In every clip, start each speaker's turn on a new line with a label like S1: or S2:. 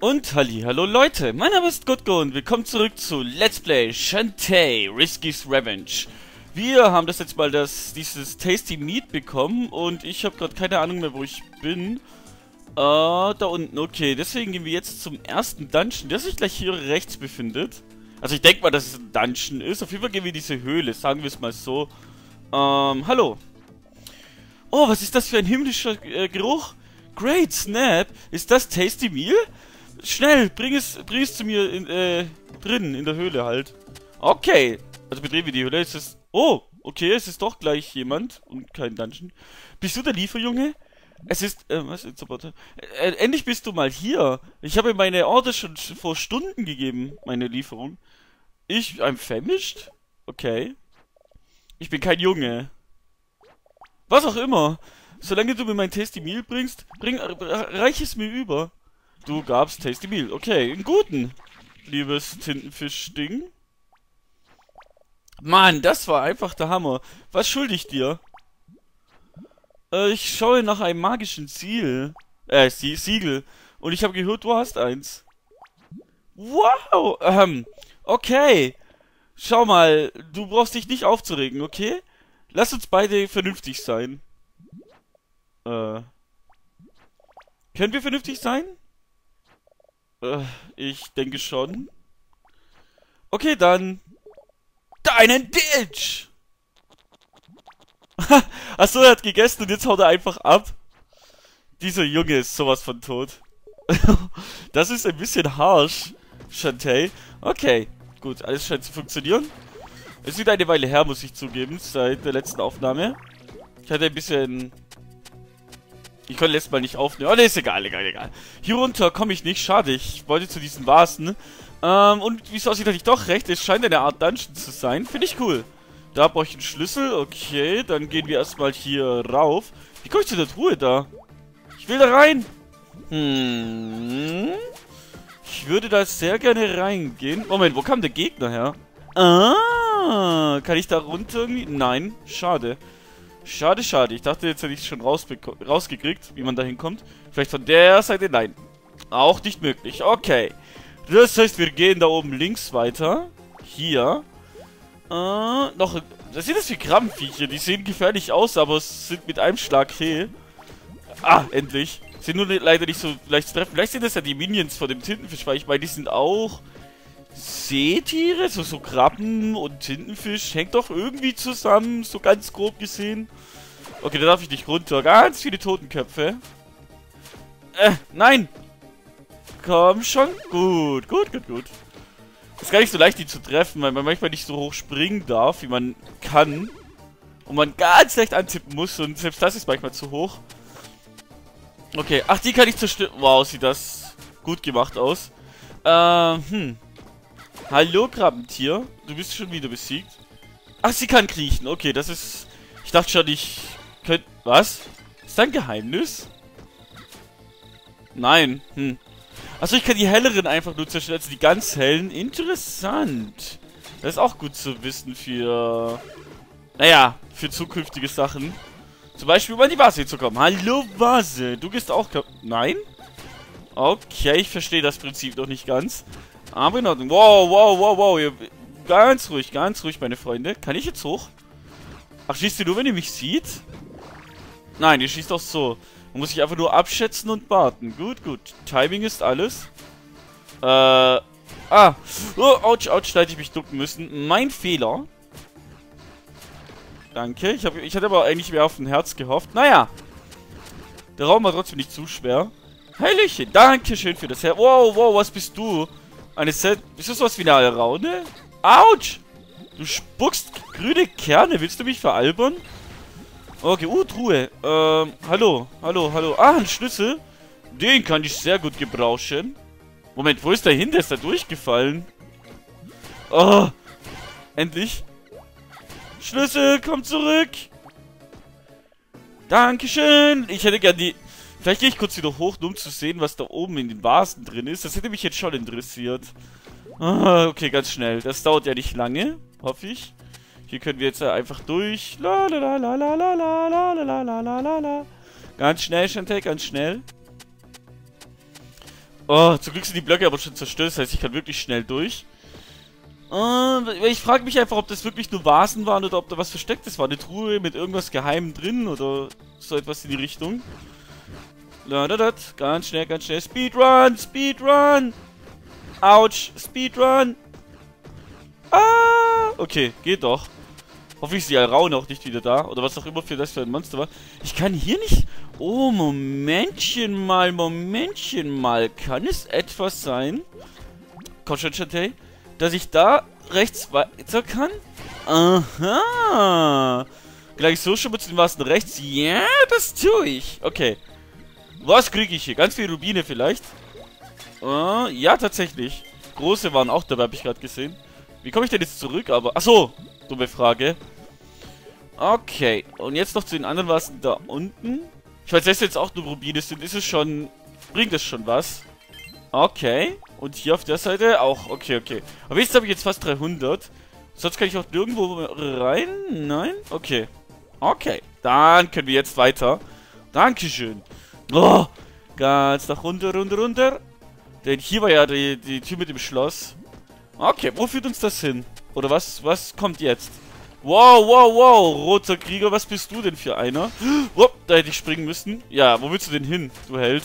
S1: Und hallo Leute, mein Name ist Gutgo und willkommen zurück zu Let's Play Shantae Risky's Revenge. Wir haben das jetzt mal dieses Tasty Meat bekommen und ich habe gerade keine Ahnung mehr, wo ich bin. Da unten, okay, deswegen gehen wir jetzt zum ersten Dungeon, der sich gleich hier rechts befindet. Also ich denke mal, dass es ein Dungeon ist. Auf jeden Fall gehen wir in diese Höhle, sagen wir es mal so. Hallo. Oh, was ist das für ein himmlischer Geruch? Great Snap, ist das Tasty Meal? Schnell, bring es zu mir drin, in der Höhle halt. Okay, also betreten wir die Höhle. Oh, okay, es ist doch gleich jemand und kein Dungeon. Bist du der Lieferjunge? Es ist, was ist endlich bist du mal hier. Ich habe meine Order schon vor Stunden gegeben, meine Lieferung. I'm famished? Okay. Ich bin kein Junge. Was auch immer. Solange du mir mein Tasty Meal bringst, reich es mir über. Du gabst Tasty Meal. Okay, einen guten, liebes Tintenfisch-Ding. Mann, das war einfach der Hammer. Was schulde ich dir? Ich schaue nach einem magischen Siegel. Und ich habe gehört, du hast eins. Wow, okay. Schau mal, du brauchst dich nicht aufzuregen, okay? Lass uns beide vernünftig sein. Können wir vernünftig sein? Ich denke schon. Okay, dann. Deinen Ditch! Achso, er hat gegessen und jetzt haut er einfach ab. Dieser Junge ist sowas von tot. Das ist ein bisschen harsh, Shantae. Okay, gut, alles scheint zu funktionieren. Es ist eine Weile her, muss ich zugeben, seit der letzten Aufnahme. Ich hatte ein bisschen... Ich konnte letztes Mal nicht aufnehmen. Oh, ne, ist egal. Hier runter komme ich nicht. Schade, ich wollte zu diesen Vasen. Und wie es aussieht, hatte ich doch recht. Es scheint eine Art Dungeon zu sein. Finde ich cool. Da brauche ich einen Schlüssel. Okay, dann gehen wir erstmal hier rauf. Wie komme ich zu der Truhe da? Ich will da rein. Ich würde da sehr gerne reingehen. Moment, wo kam der Gegner her? Ah, kann ich da runter irgendwie? Nein, schade. Schade. Ich dachte, jetzt hätte ich es schon rausgekriegt, wie man da hinkommt. Vielleicht von der Seite? Nein. Auch nicht möglich. Okay. Das heißt, wir gehen da oben links weiter. Hier. Was sind das für Krabbenviecher? Die sehen gefährlich aus, aber es sind mit einem Schlag hehl. Ah, endlich. Sind nur leider nicht so leicht zu treffen. Vielleicht sind das ja die Minions von dem Tintenfisch, weil ich meine, die sind auch Seetiere, so Krabben und Tintenfisch. Hängt doch irgendwie zusammen, so ganz grob gesehen. Okay, da darf ich nicht runter. Ganz viele Totenköpfe. Nein! Komm schon. Gut. Ist gar nicht so leicht, die zu treffen, weil man manchmal nicht so hoch springen darf, wie man kann. Und man ganz leicht antippen muss und selbst das ist manchmal zu hoch. Okay, ach, die kann ich zerstören. Wow, sieht das gut gemacht aus. Hallo, Krabbentier. Du bist schon wieder besiegt. Ach, sie kann kriechen. Okay, das ist... Ich dachte schon, ich könnte... Was? Ist das ein Geheimnis? Nein. Achso, ich kann die helleren einfach nur zerstören, also die ganz hellen. Interessant. Das ist auch gut zu wissen für... Naja, für zukünftige Sachen. Zum Beispiel, um an die Vase zu kommen. Hallo, Vase. Du gehst auch... Nein? Okay, ich verstehe das Prinzip noch nicht ganz. Aber in Ordnung. Wow. Ganz ruhig, meine Freunde. Kann ich jetzt hoch? Ach, schießt ihr nur, wenn ihr mich sieht? Nein, ihr schießt auch so. Man muss sich einfach nur abschätzen und warten. Gut. Timing ist alles. Oh, ouch, da hätte ich mich ducken müssen. Mein Fehler. Danke. Ich hatte aber eigentlich mehr auf ein Herz gehofft. Naja. Der Raum war trotzdem nicht zu schwer. Hallöchen. Dankeschön für das Herz. Wow, was bist du? Bist du sowas wie eine Alraune? Autsch! Du spuckst grüne Kerne. Willst du mich veralbern? Okay, Truhe. Hallo. Ah, ein Schlüssel. Den kann ich sehr gut gebrauchen. Moment, wo ist der hin? Der ist da durchgefallen. Oh, endlich. Schlüssel, komm zurück. Dankeschön. Ich hätte gern die... Vielleicht gehe ich kurz wieder hoch, nur um zu sehen, was da oben in den Vasen drin ist. Das hätte mich jetzt schon interessiert. Ah, okay, ganz schnell. Das dauert ja nicht lange, hoffe ich. Hier können wir jetzt einfach durch. Ganz schnell, Shantae, ganz schnell. Oh, zum Glück sind die Blöcke aber schon zerstört. Das heißt, ich kann wirklich schnell durch. Ich frage mich einfach, ob das wirklich nur Vasen waren oder ob da was Verstecktes war. Eine Truhe mit irgendwas Geheimem drin oder so etwas in die Richtung. Ganz schnell, ganz schnell. Speedrun, Speedrun. Autsch, Speedrun. Ah, okay, geht doch. Hoffe ich, ist die Alraune auch nicht wieder da. Oder was auch immer für das für ein Monster war. Ich kann hier nicht... Oh, Momentchen mal. Kann es etwas sein? Komm schon, Shantae. Dass ich da rechts weiter kann? Aha. Gleich so schon mit den Wassen rechts. Ja, das tue ich. Okay. Was kriege ich hier? Ganz viele Rubine vielleicht? Ja, tatsächlich. Große waren auch dabei, habe ich gerade gesehen. Wie komme ich denn jetzt zurück? Aber, achso, dumme Frage. Okay, und jetzt noch zu den anderen Wassen da unten. Ich weiß, dass jetzt auch nur Rubine sind. Ist es schon... Bringt es schon was? Okay. Und hier auf der Seite auch. Okay, okay. Aber jetzt habe ich jetzt fast 300. Sonst kann ich auch nirgendwo rein? Nein? Okay. Okay. Dann können wir jetzt weiter. Dankeschön. Oh, ganz nach runter. Denn hier war ja die Tür mit dem Schloss. Okay, wo führt uns das hin? Oder was kommt jetzt? Wow. Roter Krieger, was bist du denn für einer? Wupp, da hätte ich springen müssen. Ja, wo willst du denn hin, du Held?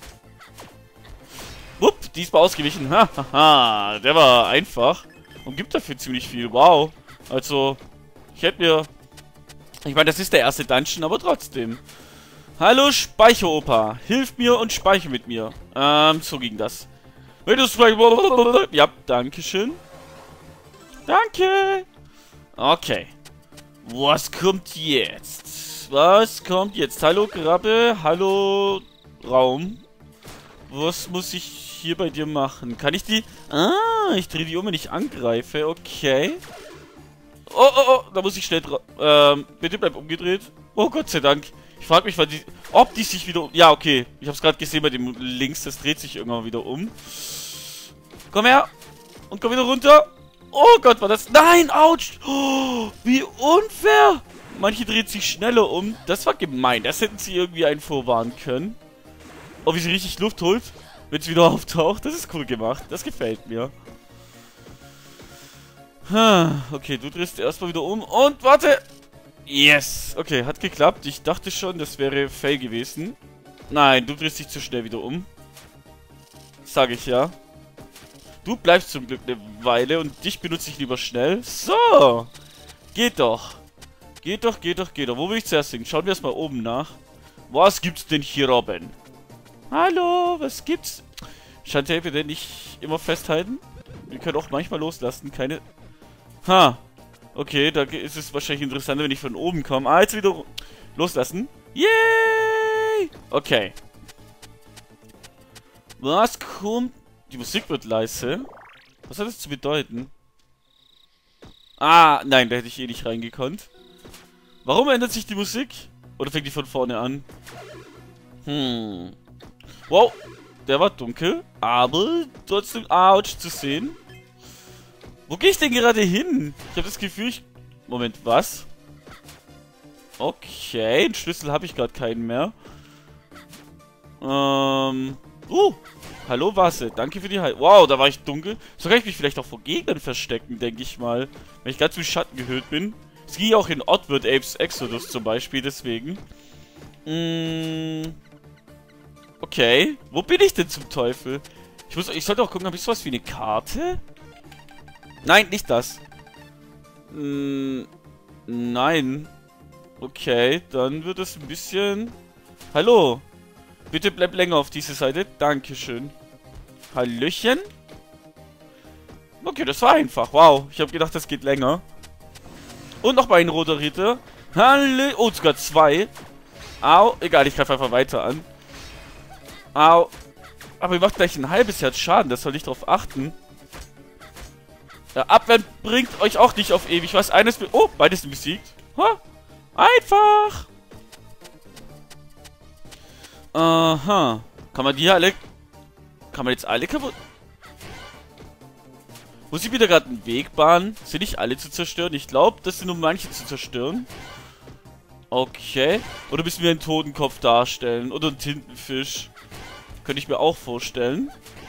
S1: Wupp, diesmal ausgewichen. Hahaha, der war einfach. Und gibt dafür ziemlich viel. Wow. Also, ich hätte mir... Ich meine, das ist der erste Dungeon, aber trotzdem. Hallo, Speicheropa. Hilf mir und speiche mit mir. So ging das. Wenn du speicherst... Ja, dankeschön. Danke. Okay. Was kommt jetzt? Hallo, Krabbe. Hallo, Raum. Was muss ich hier bei dir machen? Kann ich die... Ah, ich drehe die um, wenn ich angreife. Okay. Oh, da muss ich schnell drauf... bitte bleib umgedreht. Oh, Gott sei Dank. Ich frage mich, ob die sich wieder... Ja, okay. Ich habe es gerade gesehen bei dem links. Das dreht sich irgendwann wieder um. Komm her. Und komm wieder runter. Oh Gott, war das... Nein, ouch. Oh, wie unfair. Manche dreht sich schneller um. Das war gemein. Das hätten sie irgendwie einen vorwarnen können. Oh, wie sie richtig Luft holt, wenn sie wieder auftaucht. Das ist cool gemacht. Das gefällt mir. Okay, du drehst erstmal wieder um. Und warte. Yes. Okay, hat geklappt. Ich dachte schon, das wäre fail gewesen. Nein, du drehst dich zu schnell wieder um. Sag ich ja. Du bleibst zum Glück eine Weile und dich benutze ich lieber schnell. So. Geht doch. Geht doch. Wo will ich zuerst hin? Schauen wir erstmal oben nach. Was gibt's denn hier oben? Hallo, was gibt's? Shantae, bitte nicht immer festhalten. Wir können auch manchmal loslassen. Keine... Okay, da ist es wahrscheinlich interessanter, wenn ich von oben komme. Ah, jetzt wieder loslassen. Yay! Okay. Was kommt... Die Musik wird leise. Was hat das zu bedeuten? Ah, nein, da hätte ich eh nicht reingekonnt. Warum ändert sich die Musik? Oder fängt die von vorne an? Wow, der war dunkel, aber trotzdem ouch zu sehen. Wo gehe ich denn gerade hin? Ich habe das Gefühl, Moment, was? Okay, einen Schlüssel habe ich gerade keinen mehr. Hallo Wasse, danke für die Heilung. Wow, da war ich dunkel. So kann ich mich vielleicht auch vor Gegnern verstecken, denke ich mal. Wenn ich ganz mit Schatten gehüllt bin. Es ging auch in Oddworld Apes Exodus zum Beispiel, deswegen. Okay, wo bin ich denn zum Teufel? Ich sollte auch gucken, habe ich sowas wie eine Karte? Nein, nicht das. Nein. Okay, dann wird es ein bisschen... Hallo. Bitte bleib länger auf diese Seite. Dankeschön. Hallöchen. Okay, das war einfach. Wow, ich habe gedacht, das geht länger. Und noch mal ein roter Ritter. Hallo. Oh, sogar zwei. Au. Egal, ich greife einfach weiter an. Au. Aber ihr macht gleich ein halbes Herz Schaden. Das soll ich drauf achten. Ja, Abwehren bringt euch auch nicht auf ewig. Was eines... Oh, beides sind besiegt. Ha. Einfach. Aha. Kann man die hier alle... Kann man jetzt alle kaputt... Muss ich wieder gerade einen Weg bahnen? Sind nicht alle zu zerstören? Ich glaube, das sind nur manche zu zerstören. Okay. Oder müssen wir einen Totenkopf darstellen? Oder einen Tintenfisch? Könnte ich mir auch vorstellen.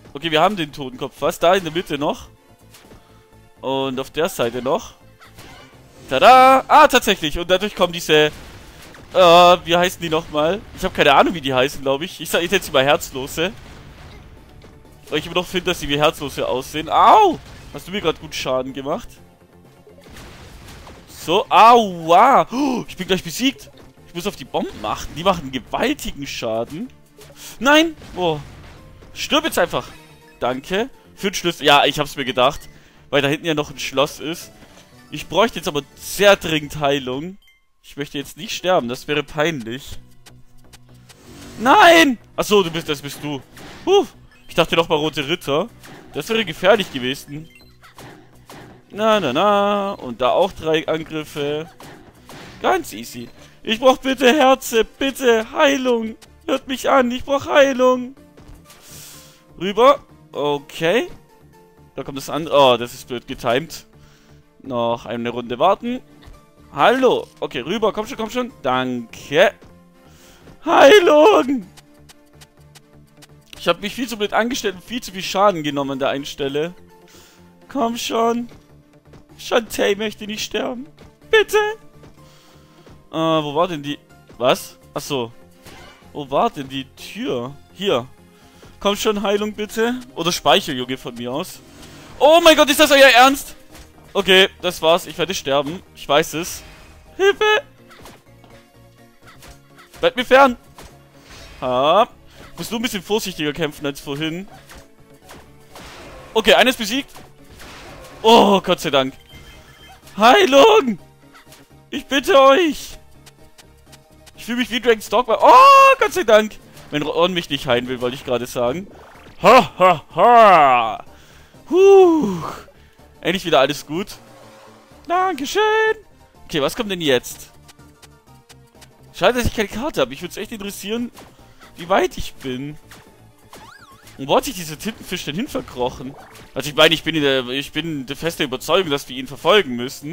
S1: Okay, wir haben den Totenkopf fast. Da in der Mitte noch. Und auf der Seite noch. Tada! Ah, tatsächlich. Und dadurch kommen diese... wie heißen die nochmal? Ich habe keine Ahnung, wie die heißen, glaube ich. Ich nenne sie mal Herzlose. Weil ich immer noch finde, dass sie wie Herzlose aussehen. Au! Hast du mir gerade gut Schaden gemacht? So, aua! Oh, ich bin gleich besiegt. Ich muss auf die Bomben achten. Die machen gewaltigen Schaden. Nein! Oh. Stirb jetzt einfach. Danke. Für den Schlüssel. Ja, ich hab's mir gedacht. Weil da hinten ja noch ein Schloss ist. Ich bräuchte jetzt aber sehr dringend Heilung. Ich möchte jetzt nicht sterben. Das wäre peinlich. Nein! Achso, das bist du. Ich dachte noch mal Rote Ritter. Das wäre gefährlich gewesen. Na. Und da auch 3 Angriffe. Ganz easy. Ich brauche bitte Herze. Bitte Heilung. Hört mich an. Ich brauche Heilung. Rüber. Okay. Da kommt das andere. Oh, das ist blöd getimed. Noch eine Runde warten. Hallo. Okay, rüber. Komm schon. Danke. Heilung. Ich habe mich viel zu blöd angestellt und viel zu viel Schaden genommen an der einen Stelle. Komm schon. Shantae möchte nicht sterben. Bitte. Wo war denn die... Was? Achso. Wo war denn die Tür? Hier. Komm schon, Heilung bitte. Oder Speicheljunge von mir aus. Oh mein Gott, ist das euer Ernst? Okay, das war's. Ich werde sterben. Ich weiß es. Hilfe! Bleib mir fern. Musst du ein bisschen vorsichtiger kämpfen als vorhin. Okay, eines besiegt. Oh, Gott sei Dank. Heilung! Ich bitte euch! Ich fühle mich wie Dragon's Dogma. Oh, Gott sei Dank! Wenn Ron mich nicht heilen will, wollte ich gerade sagen. Ha! Endlich wieder alles gut. Dankeschön! Okay, was kommt denn jetzt? Schade, dass ich keine Karte habe. Ich würde es echt interessieren, wie weit ich bin. Und wo hat sich dieser Tintenfisch denn hin verkrochen? Also ich meine, ich bin der festen Überzeugung, dass wir ihn verfolgen müssen.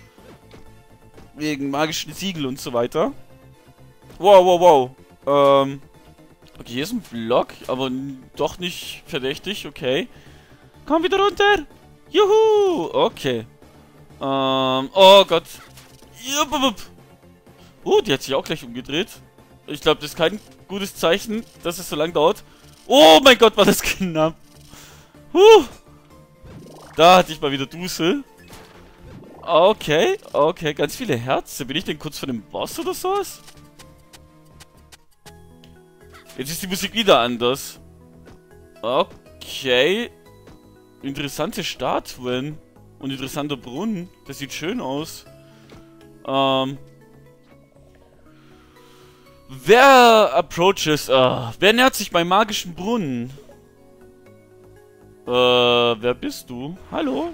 S1: Wegen magischen Siegel und so weiter. Wow. Okay, hier ist ein Block, aber doch nicht verdächtig, okay. Komm wieder runter! Juhu! Okay. Oh Gott. Die hat sich auch gleich umgedreht. Ich glaube, das ist kein gutes Zeichen, dass es so lang dauert. Oh mein Gott, war das knapp. Da hatte ich mal wieder Dusel. Okay, ganz viele Herzen. Bin ich denn kurz vor dem Boss oder sowas? Jetzt ist die Musik wieder anders. Okay. Interessante Statuen. Und interessanter Brunnen. Das sieht schön aus. Wer approaches... wer nähert sich beim magischen Brunnen? Wer bist du? Hallo?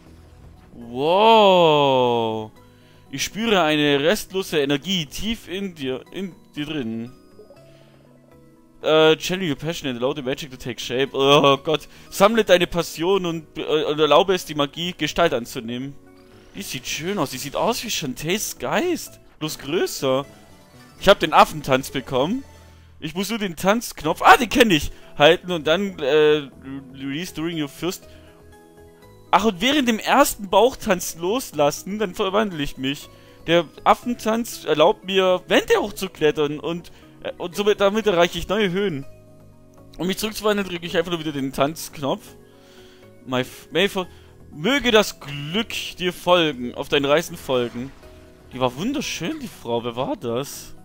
S1: Wow. Ich spüre eine restlose Energie tief in dir drin. Channel your passion and allow the magic to take shape. Oh Gott. Sammle deine Passion und erlaube es, die Magie Gestalt anzunehmen. Die sieht schön aus. Die sieht aus wie Shantaes Geist. Bloß größer. Ich habe den Affentanz bekommen. Ich muss nur den Tanzknopf... den kenne ich. Halten und dann release during your first... Ach, und während dem ersten Bauchtanz loslassen, dann verwandle ich mich. Der Affentanz erlaubt mir, Wände hochzuklettern und somit, damit erreiche ich neue Höhen. Um mich zurückzuwandeln, drücke ich einfach nur wieder den Tanzknopf. Möge das Glück dir folgen, auf deinen Reisen folgen. Die war wunderschön, die Frau. Wer war das?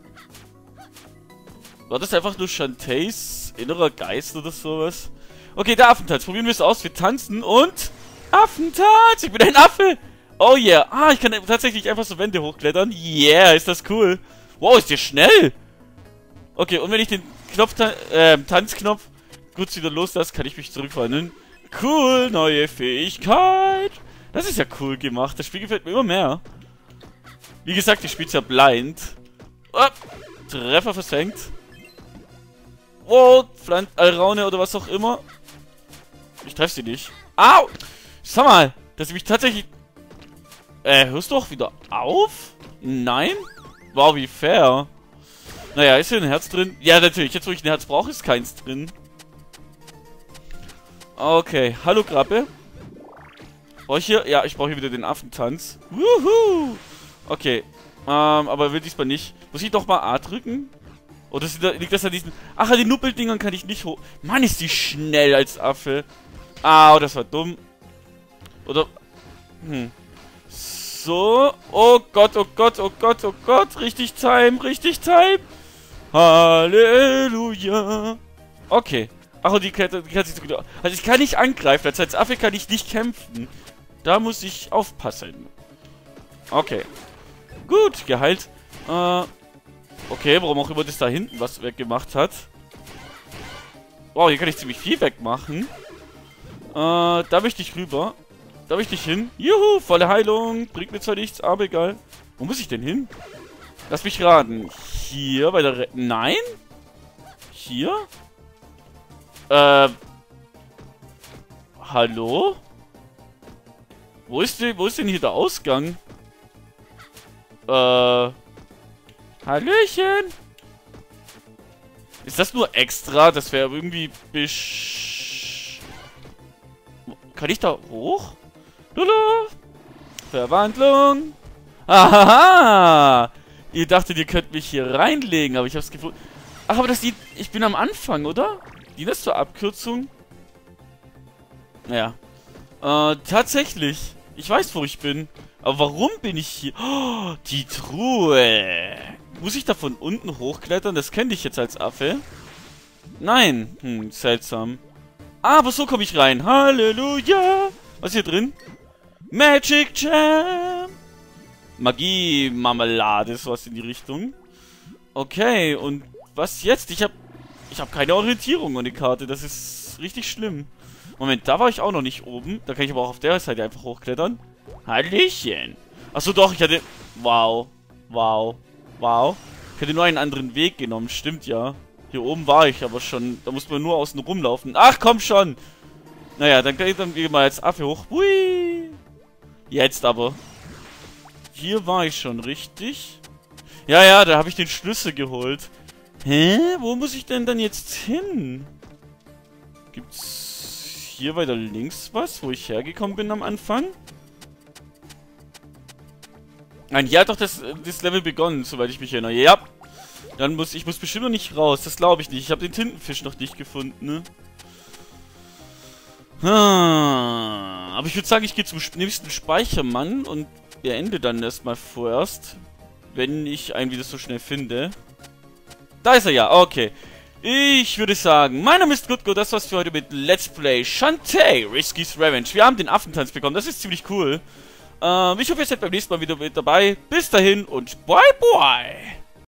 S1: War das einfach nur Shantaes innerer Geist oder sowas? Okay, der Affentanz. Probieren wir es aus. Wir tanzen und... Affentanz! Ich bin ein Affe! Oh yeah. Ich kann tatsächlich einfach so Wände hochklettern. Yeah, ist das cool. Wow, ist der schnell! Okay, und wenn ich den Tanzknopf kurz wieder loslasse, kann ich mich zurückwandeln. Cool, neue Fähigkeit. Das ist ja cool gemacht. Das Spiel gefällt mir immer mehr. Wie gesagt, ich spiele es ja blind. Treffer versenkt. Wow, Alraune oder was auch immer. Ich treffe sie nicht. Au! Sag mal, dass sie mich tatsächlich... hörst du auch wieder auf? Nein? Wow, wie fair. Naja, ist hier ein Herz drin? Ja, natürlich. Jetzt, wo ich ein Herz brauche, ist keins drin. Okay, hallo Krabbe. Brauche ich hier? Ja, ich brauche hier wieder den Affentanz. Wuhu! Okay, aber will diesmal nicht. Muss ich doch mal A drücken? Oder liegt das an diesen... Ach, an den Nuppeldingern kann ich nicht hoch... Mann, ist die schnell als Affe. Ah, das war dumm. Oder... So. Oh Gott, oh Gott, oh Gott, oh Gott. Richtig Time, richtig Time. Halleluja. Okay. Ach, und die kann sich so gut... Also ich kann nicht angreifen. Als Affe kann ich nicht kämpfen. Da muss ich aufpassen. Okay. Gut, geheilt. Okay, warum auch immer das da hinten was weggemacht hat. Wow, hier kann ich ziemlich viel wegmachen. Da möchte ich rüber. Da möchte ich hin. Juhu, volle Heilung. Bringt mir zwar nichts, aber egal. Wo muss ich denn hin? Lass mich raten. Hier bei der Nein? Hier? Hallo? Wo ist denn hier der Ausgang? Hallöchen! Ist das nur extra? Das wäre irgendwie Kann ich da hoch? Lulu! Verwandlung! Ahaha! Ihr dachtet, ihr könnt mich hier reinlegen, aber ich hab's gefunden. Ach, aber das dient... Ich bin am Anfang, oder? Dient das zur Abkürzung? Ja. Tatsächlich. Ich weiß, wo ich bin. Aber warum bin ich hier? Oh, die Truhe. Muss ich da von unten hochklettern? Das kenne ich jetzt als Affe. Nein. Seltsam. Ah, aber so komme ich rein. Halleluja. Was ist hier drin? Magic Jam. Magie-Marmelade, sowas in die Richtung. Okay, und was jetzt? Ich hab keine Orientierung an die Karte. Das ist richtig schlimm. Moment, da war ich auch noch nicht oben. Da kann ich aber auch auf der Seite einfach hochklettern. Hallöchen. Achso, doch, ich hatte... Wow. Wow. Wow. Ich hätte nur einen anderen Weg genommen. Stimmt ja. Hier oben war ich aber schon. Da muss man nur außen rumlaufen. Ach, komm schon. Naja, dann gehen wir mal als Affe hoch. Hui. Jetzt aber. Hier war ich schon, richtig? Ja, ja, da habe ich den Schlüssel geholt. Hä? Wo muss ich denn dann jetzt hin? Gibt's hier weiter links was, wo ich hergekommen bin am Anfang? Nein, hier hat doch das Level begonnen, soweit ich mich erinnere. Ja. Dann muss ich bestimmt noch nicht raus. Das glaube ich nicht. Ich habe den Tintenfisch noch nicht gefunden, ne? Aber ich würde sagen, ich gehe zum nächsten Speichermann und beende dann erstmal vorerst. Wenn ich einen wieder so schnell finde. Da ist er ja, okay. Ich würde sagen, mein Name ist Gutgo, das war's für heute mit Let's Play Shantae, Risky's Revenge. Wir haben den Affentanz bekommen, das ist ziemlich cool. Ich hoffe, ihr seid beim nächsten Mal wieder mit dabei. Bis dahin und bye bye!